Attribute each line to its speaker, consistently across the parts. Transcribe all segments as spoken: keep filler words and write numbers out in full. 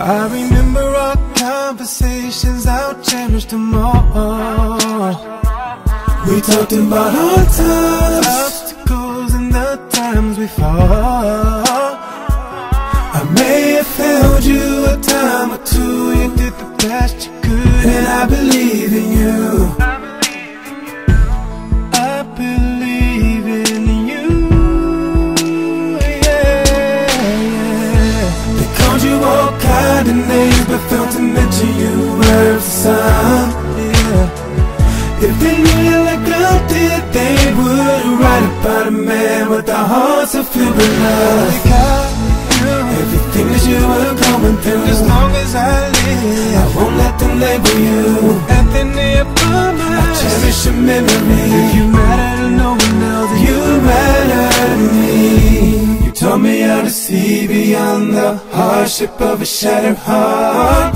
Speaker 1: I remember our conversations, I'll cherish them all. We talked about our times, obstacles and the times we fall. I may have failed you a time or two, you did the best you could, and I believe in you. I believe in you, yeah, yeah. They called you all kind of names, but failed to mention you worth the sun, yeah. If they knew you like I did, they would write about a man with a heart so filled with love. They got you, everything that you were going through. As long as I live, I won't let them label you. At the end of my I cherish your memory. If you matter to no one else, you matter to me. You taught me how to see beyond the hardship of a shattered heart.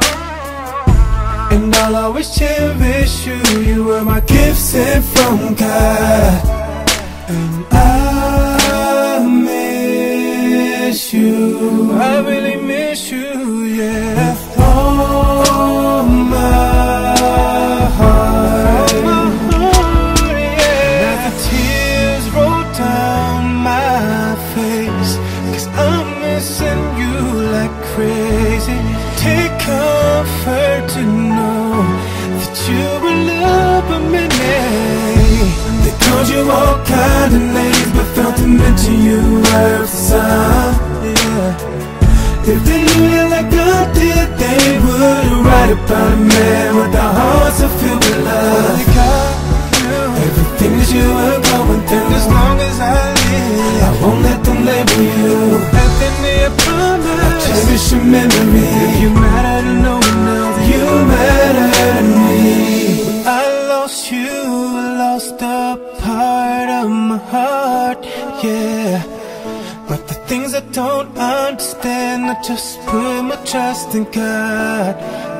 Speaker 1: And I'll always cherish you. You were my gift sent from God. And I miss you. I really miss you, yeah. With all my heart, all my heart, yeah. And as the tears roll down my face, 'cause I'm missing you like crazy. Take comfort to know that you will love a minute. They called you all kind of names, but failed to mention you worth the sun, yeah. If they knew you like I did, they would write about a man with a heart so filled with love. They got you, everything that you were going through. As long as I live, I won't let them label you. At the end of promise, I cherish your memory. If you matter to no one else, you matter to me. I lost you, I lost a part of my heart, yeah. But the things I don't understand, I just put my trust in God.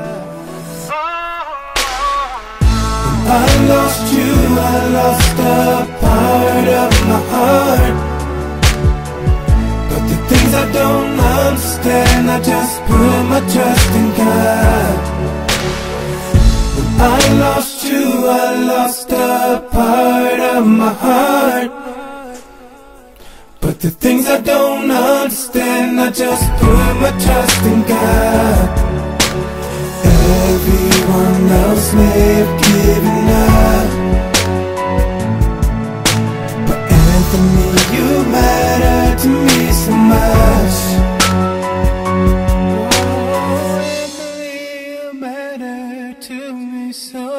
Speaker 1: I lost you, I lost a part of my heart. But the things I don't understand, I just put my trust in God. When I lost you, I lost a part of my heart. But the things I don't understand, I just put my trust in God. Everyone else may have given up, but Anthony, you matter to me so much. Oh, Anthony, you matter to me so much.